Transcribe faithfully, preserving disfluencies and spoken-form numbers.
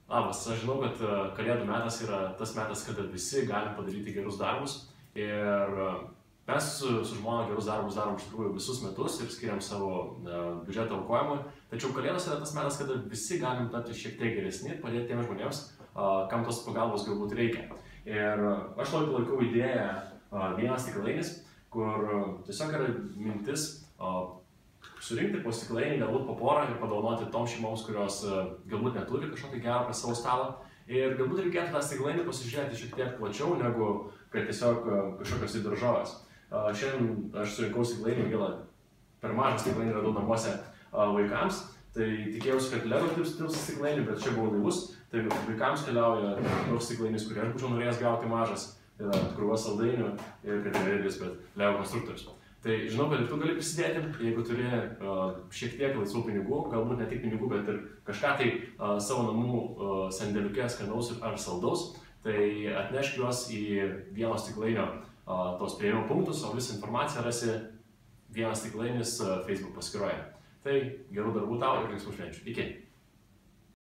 Labas, aš žinau, kad e, kalėdų metas yra tas metas, kada visi galim padaryti gerus darbus. Ir e, mes su, su žmona gerus darbus darom iš tikrųjų visus metus ir skiriam savo e, biudžetą aukojimui. Tačiau kalėdos yra tas metas, kada visi galim tapti šiek tiek geresni, padėti tiems žmonėms, e, kam tos pagalbos galbūt reikia. Ir e, aš labai palaikau idėją e, vienas stiklainis, kur e, tiesiog yra mintis e, surinkti po stiklainį, galbūt po porą ir padovanoti toms šeimoms, kurios uh, galbūt neturi kažkokio gero prie savo stalo. Ir galbūt reikėtų tą stiklainį pasižiūrėti šiek tiek plačiau, negu kad tiesiog uh, kažkokios tai daržovės. Uh, šiandien aš surinkau stiklainį, gila per mažą stiklainį radau namuose uh, vaikams, tai tikėjausi, kad Lego tilps tilps stiklainį, bet čia buvau naivus. Tai vaikams keliauja toks stiklainis, kurį aš būčiau norėjęs gauti mažas, tai yra krūva saldainių ir kad yra irgi, bet Lego konstruktorius. Tai žinau, kad ir tu gali prisidėti, jeigu turi uh, šiek tiek laisvų pinigų, galbūt ne tik pinigų, bet ir kažką tai uh, savo namų uh, sandėliuke skanaus ar saldaus, tai atnešk juos į vieno stiklainio uh, tos priėmimo punktus, o visą informaciją rasi vienas stiklainis uh, Facebook paskyroje. Tai gerų darbų tau ir linksmų švenčių. Iki.